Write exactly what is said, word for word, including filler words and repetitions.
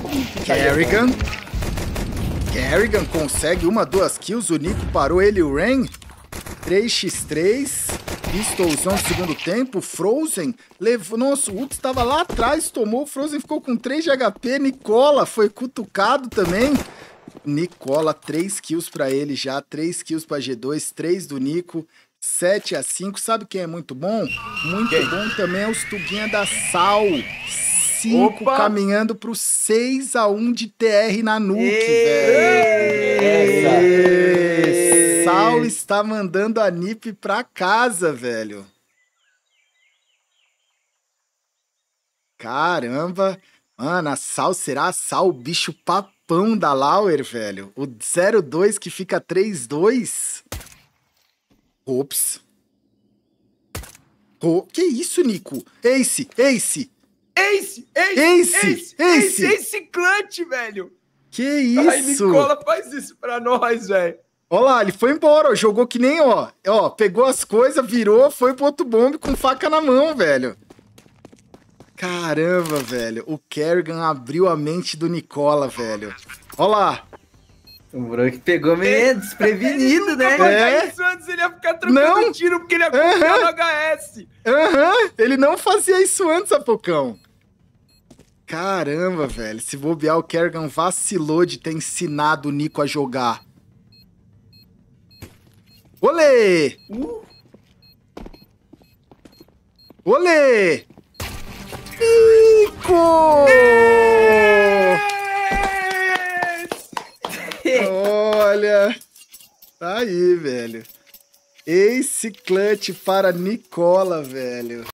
Kerrigan. Kerrigan consegue uma, duas kills. O Nico parou ele e o Rain. três contra três. Pistolzão no segundo tempo. Frozen levou. Nossa, o Ups estava lá atrás, tomou. O Frozen ficou com três de H P. Nicola foi cutucado também. Nicola, três kills pra ele já. três kills pra G dois. três do Nico. sete a cinco. Sabe quem é muito bom? Muito quem? bom também é os Tuguinha da Sal. cinco caminhando pro seis a um de T R na Nuke, velho. Essa. Sal está mandando a N I P pra casa, velho. Caramba. Mano, a Sal será a Sal, o bicho papão da Lauer, velho. O zero dois que fica três dois. Ops. Oh, que isso, Nico? Ace, Ace. Ace, Ace, Ace, Ace, Ace. Ace, Ace Clutch, velho. Que isso? Ai, Nicola faz isso pra nós, velho. Olha lá, ele foi embora, ó, jogou que nem, ó, ó, pegou as coisas, virou, foi pro outro bombe com faca na mão, velho. Caramba, velho, o Kerrigan abriu a mente do Nicola, velho. Olha lá. O Brock pegou meio desprevenido, né? É. Isso antes ele ia ficar trocando Não. tiro porque ele ia confiar Uhum. no H S. Aham, uhum. Ele não fazia isso antes, Apocão. Caramba, velho, se bobear, o Kerrigan vacilou de ter ensinado o Nico a jogar. Olê! Uh. Olê! Nico! Olha, tá aí, velho. Ace clutch para Nicola, velho.